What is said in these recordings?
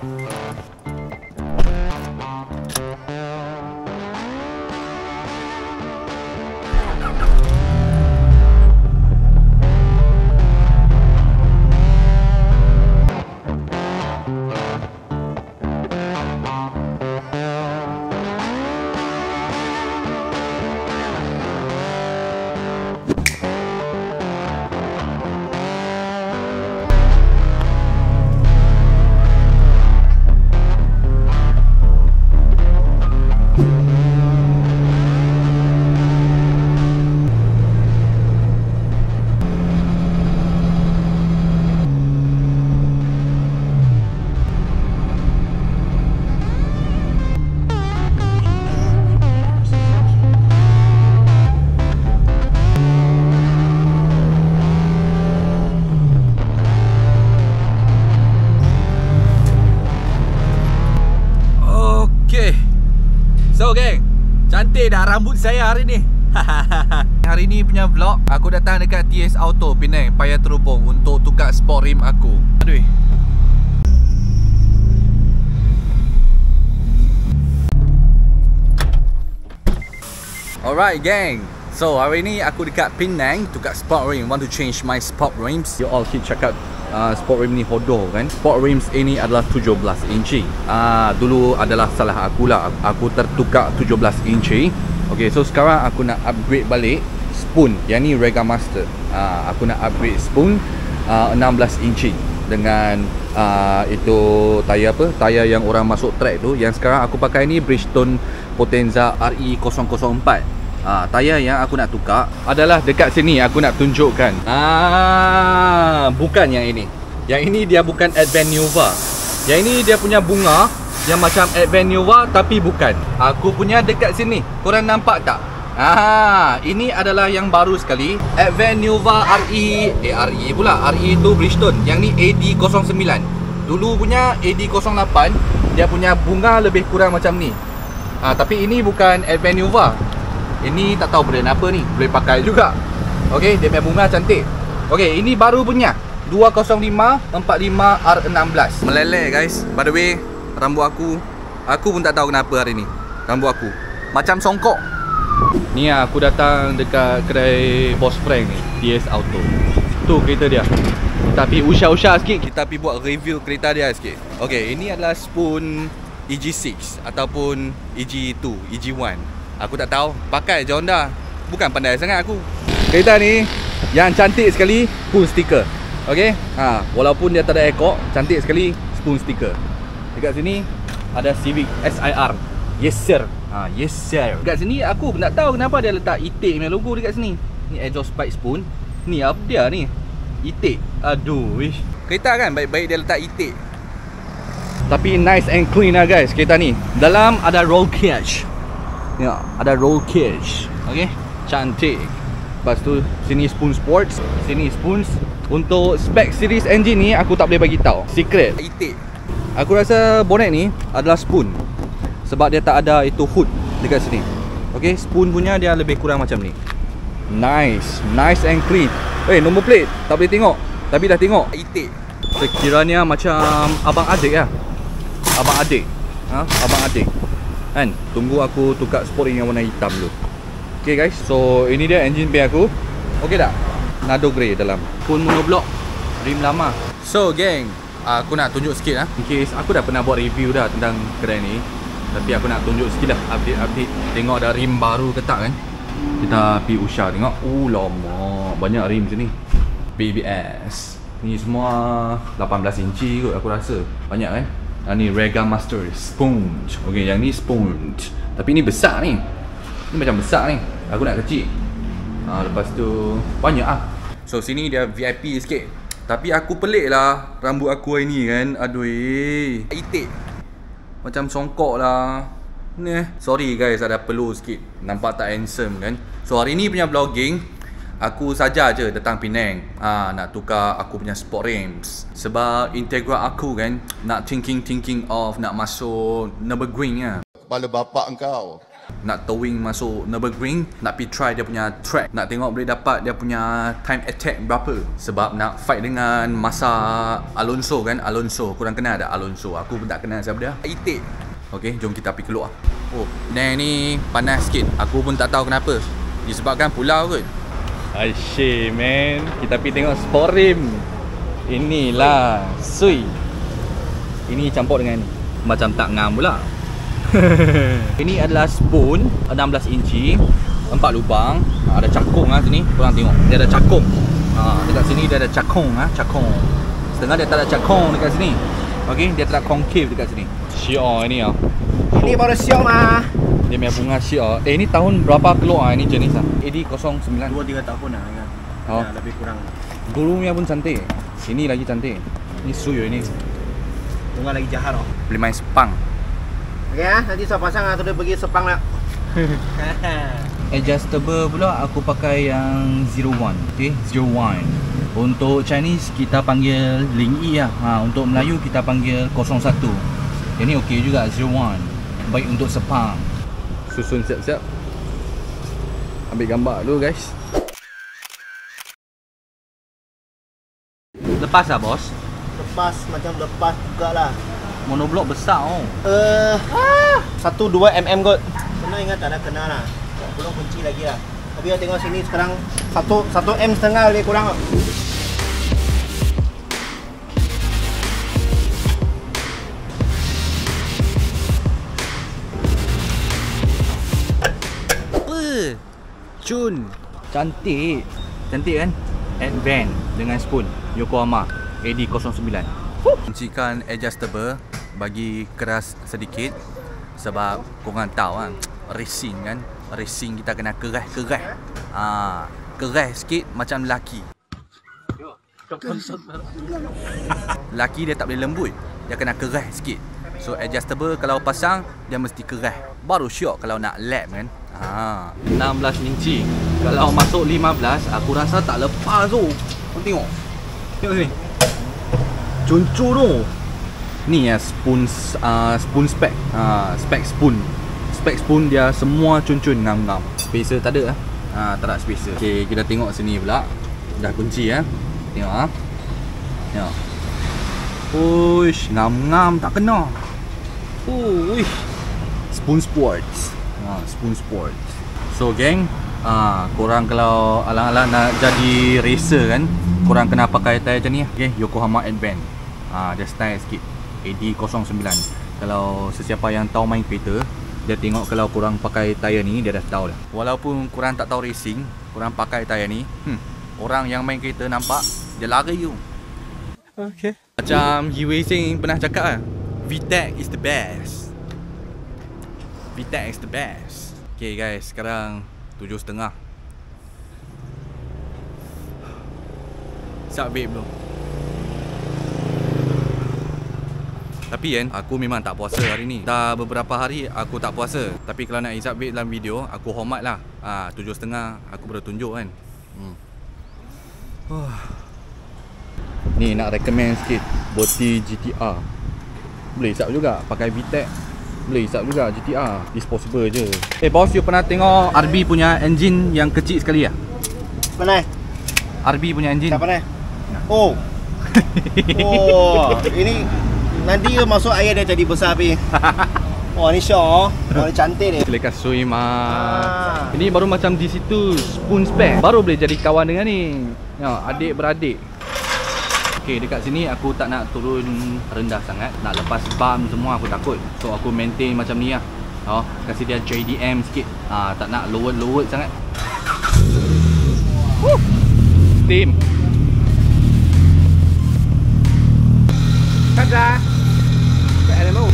So geng, cantik dah rambut saya hari ni. Hari ni punya vlog, aku datang dekat TS Auto Penang, Paya Terubong untuk tukar sport rim aku. Aduh. Alright geng, so hari ni aku dekat Penang tukar sport rim. Want to change my sport rims. You all keep cakap sport rim ni hodoh kan. Sport rims ini adalah 17 inci. Dulu adalah salah aku lah. Aku tertukar 17 inci. Okay, so sekarang aku nak upgrade balik spoon. Yang ni Rega Master. Aku nak upgrade spoon 16 inci dengan itu tayar apa? Tayar yang orang masuk track tu. Yang sekarang aku pakai ni Bridgestone Potenza RE004. Tayar yang aku nak tukar adalah dekat sini aku nak tunjukkan. Bukan yang ini. Yang ini dia bukan Advent Nova. Yang ini dia punya bunga yang macam Advent Nova tapi bukan. Aku punya dekat sini. Korang nampak tak? Ini adalah yang baru sekali. Advent Nova RE pula. RE itu Bridgestone. Yang ni AD09. Dulu punya AD08 dia punya bunga lebih kurang macam ni. Tapi ini bukan Advent Nova. Ini tak tahu brand apa ni. Boleh pakai juga. Okay, dia punya bunga cantik. Okay, ini baru punya 205-45R16. Meleleh guys. By the way, rambut aku pun tak tahu kenapa hari ni rambut aku macam songkok. Ni aku datang dekat kedai Boss Frank ni, TS Auto. Tu kereta dia. Kita pergi usah-usah sikit. Kita pergi buat review kereta dia sikit. Okay, ini adalah spoon EG6 ataupun EG2, EG1. Aku tak tahu. Pakai je Honda. Bukan pandai sangat aku. Kereta ni yang cantik sekali spoon sticker. Okay, walaupun dia tak ada ekor, cantik sekali spoon sticker. Dekat sini ada Civic SIR. Yes sir. Yes sir. Dekat sini aku pun tak tahu kenapa dia letak Itik punya logo dekat sini. Ni exhaust pipe spoon. Ni apa dia ni? Itik. Aduh wish. Kereta kan baik-baik dia letak Itik. Tapi nice and clean lah guys kereta ni. Dalam ada roll cage. Ya, ada roll cage. Okay, cantik. Lepas tu sini spoon sports, sini spoons. Untuk spek series engine ni aku tak boleh bagi tahu. Secret. Itik. Aku rasa bonnet ni adalah spoon. Sebab dia tak ada itu hood dekat sini. Okay, spoon punya dia lebih kurang macam ni. Nice, nice and clean. Nombor plate tak boleh tengok, tapi dah tengok. Itik. Sekiranya macam abang adik lah. Abang adik. Abang adik. Kan, tunggu aku tukar sport yang warna hitam dulu. Okay guys, so ini dia engine bay aku. Okay tak? Nado grey dalam. Pun monoblock, rim lama. So geng, aku nak tunjuk sikit in case aku dah pernah buat review dah tentang kedai ni. Tapi aku nak tunjuk sikit lah update-update. Tengok ada rim baru ke tak kan. Kita pergi usah tengok. Lama, banyak rim sini. BBS. Ni semua 18 inci kot aku rasa. Banyak kan. Ni Rega Master Sponge. Okay, yang ni Sponge. Tapi ni besar ni. Ni macam besar ni. Aku nak kecil. Lepas tu banyak So sini dia VIP sikit. Tapi aku pelik lah rambut aku hari ni kan. Aduh, itik. Macam songkok lah. Sorry guys, ada peluh sikit. Nampak tak handsome kan. So hari ni punya vlogging, aku saja je datang Penang. Nak tukar aku punya sport rims. Sebab Integra aku kan nak thinking of nak masuk Nürburgring lah. Kepala bapak engkau. Nak towing masuk Nürburgring, nak pergi try dia punya track, nak tengok boleh dapat dia punya time attack berapa. Sebab nak fight dengan masa Alonso kan. Alonso, korang kenal tak Alonso? Aku pun tak kenal siapa dia. Itik. Okay, jom kita pergi keluar. Oh, ni panas sikit. Aku pun tak tahu kenapa. Disebabkan pulau kot. Asyik man. Kita pergi tengok sport rim. Inilah sui. Ini campur dengan macam tak ngam pula. Ini adalah spoon 16 inci, 4 lubang. Ada cakung sini. Korang tengok. Dia ada cakung. Dekat sini dia ada cakung. Cakung. Setengah dia tak ada cakung dekat sini. Okey, dia tak ada concave dekat sini. Syiar ini Ini baru siap mah. Dia punya bunga syiar. Ini tahun berapa keluar ini jenis AD09? 2-3 tahun lah kan. Oh. Ya, lebih kurang. Dulunya pun cantik. Ini lagi cantik. Ini suyo ini. Bunga lagi jahat oh. Boleh main sepang. Okey nanti saya pasang terus pergi sepang nak. Adjustable pula aku pakai yang 01. Okey, 01. Untuk Chinese kita panggil Ling Yi lah. Untuk Melayu kita panggil 01. Ini okey juga 01. Baik untuk sepang. Susun siap-siap. Ambil gambar dulu guys. Lepas lah bos. Lepas macam lepas jugalah. Monoblok besar oh. 1-2 mm kot. Kena ingat tak ada kena lah. Belum kunci lagi lah. Tapi you tengok sini sekarang 1 m setengah lebih kurang. Cun. Cantik. Cantik kan? Advance dengan spoon Yokohama AD09. Kuncikan adjustable bagi keras sedikit. Sebab korang tahu kan, racing kan. Racing kita kena keras-keras. Keras sikit macam lelaki. Lelaki dia tak boleh lembut. Dia kena keras sikit. So adjustable kalau pasang dia mesti keras. Baru syok kalau nak lap kan. 16 inci. Kalau masuk 15 aku rasa tak lepas tu. Kau tengok. Tengok sini. Cuncur tu. Ni ya spoon spec. Spec spoon. Spec spoon dia semua cuncun ngam-ngam. Spacer tak ada tak ada spacer. Okey, kita tengok sini pula. Dah kunci ya. Tengok Tengok. Uish, ngam-ngam tak kena. Uish. Spoon Sports. Spoon Sports. So geng, korang kalau alang-alang nak jadi racer kan, korang kena pakai tyre macam ni. Okay, Yokohama Advance. Dia style sikit. AD09. Kalau sesiapa yang tahu main kereta, dia tengok kalau korang pakai tyre ni, dia dah tahu dah. Walaupun korang tak tahu racing, korang pakai tyre ni, orang yang main kereta nampak, dia lari tu. Okay. Macam Yi Racing pernah cakap lah, VTEC is the best. VTEC is the best. Okay guys, sekarang 7.30. Sub vape belum. Tapi kan, aku memang tak puasa hari ni. Dah beberapa hari aku tak puasa. Tapi kalau nak isap vape dalam video, aku hormat lah. 7.30 aku baru tunjuk kan. Ni nak recommend sikit Boti GTR. Boleh isap juga pakai VTEC. Boleh isap juga GTR. Disposable je. Bos, you pernah tengok RB punya engine yang kecil sekali lah? Pernah? RB punya engine. Tak pernah? Oh. Ini nanti masuk air dia jadi besar api. Wah, ni syok. Wah, ni cantik ni. Lekas sui Ini baru macam di situ spoon spec. Baru boleh jadi kawan dengan ni. Ya, adik beradik. Okay, dekat sini aku tak nak turun rendah sangat. Nak lepas bump semua aku takut. So aku maintain macam ni lah. Kasih dia JDM sikit. Tak nak lower sangat. Steam. Tada. Ada mau.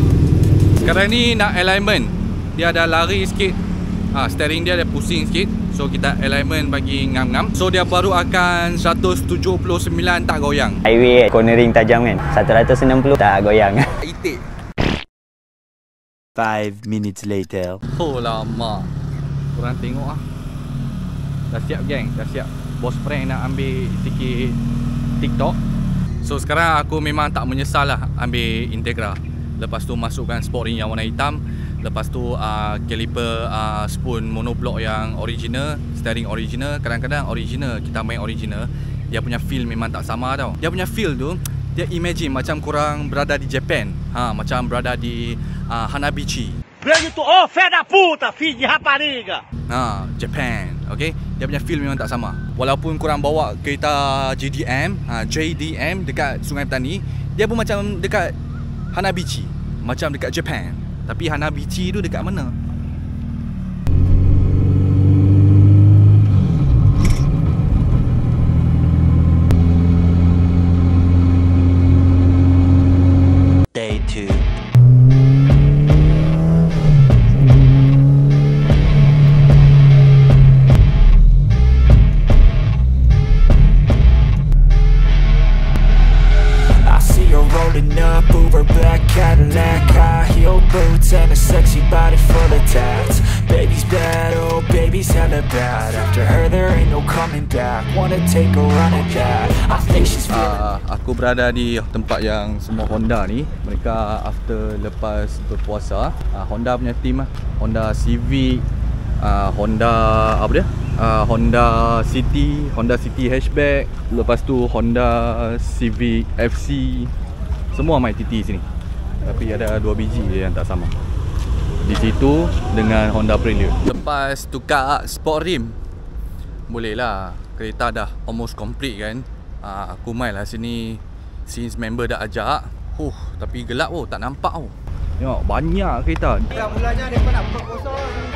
Sekarang ni nak alignment. Dia ada lari sikit. Steering dia ada pusing sikit. So kita alignment bagi ngam-ngam. So dia baru akan 179 tak goyang. Highway cornering tajam kan, 160 tak goyang. Itik. 5 minutes later. Oh lama. Korang tengok ah. Dah siap geng, dah siap. Bos prank nak ambil sikit TikTok. So sekarang aku memang tak menyesal lah ambil Integra. Lepas tu masukkan sport ring yang warna hitam. Lepas tu caliper spoon monoblock yang original, steering original. Kadang-kadang original, kita main original, dia punya feel memang tak sama tau. Dia punya feel tu, dia imagine macam korang berada di Japan, macam berada di Hanabichi. Grande tu, oh, fé da puta, filho de rapariga. Japan, okay? Dia punya feel memang tak sama. Walaupun korang bawa kereta JDM dekat Sungai Petani, dia pun macam dekat Hanabichi, macam dekat Japan. Tapi Hanabichi tu dekat mana? Day 2. Up Uber black Cadillac, high heel boots and a sexy body full of tats. Baby's bad, oh baby's hella bad. After her there ain't no coming back. Wanna take a run at that. I think she's feeling. Aku berada di tempat yang semua Honda ni. Mereka after lepas berpuasa, Honda punya team lah. Honda Civic, Honda apa dia? Honda City hatchback. Lepas tu Honda Civic FC. Semua main TT sini. Tapi ada 2 biji yang tak sama. Di situ dengan Honda Prelude. Lepas tukar sport rim, boleh lah. Kereta dah almost complete kan. Aku main lah sini since member dah ajak. Tapi gelap tak nampak Tengok banyak kereta. Mulanya dia nak buka kosong.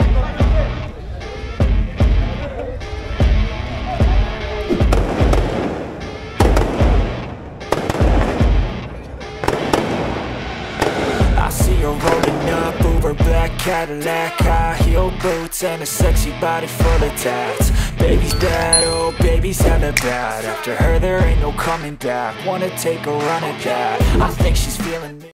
Rolling up Uber black Cadillac, high heel boots and a sexy body full of tats. Baby's bad, oh baby's hella bad. After her there ain't no coming back. Wanna take a run at that. I think she's feeling me.